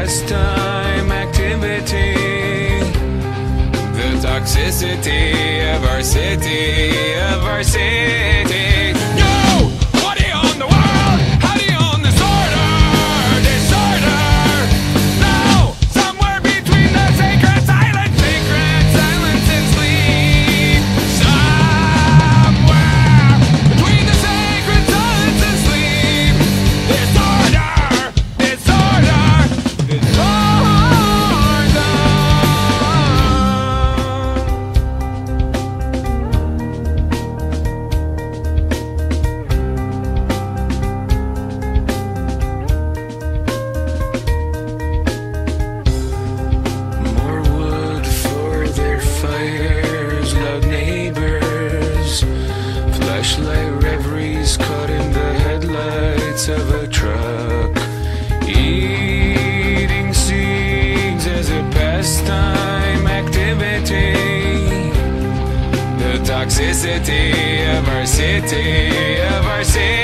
pastime activity. The toxicity of our city, of our city. Yo! What do you own the world? How do you own disorder? Disorder! Now, somewhere between the sacred silence and sleep. Somewhere between the sacred silence and sleep. Disorder! Disorder! More wood for their fires, loud neighbors, flashlight reveries caught in the headlights of a truck, eating seeds as a pastime activity. The toxicity of our city, of our city.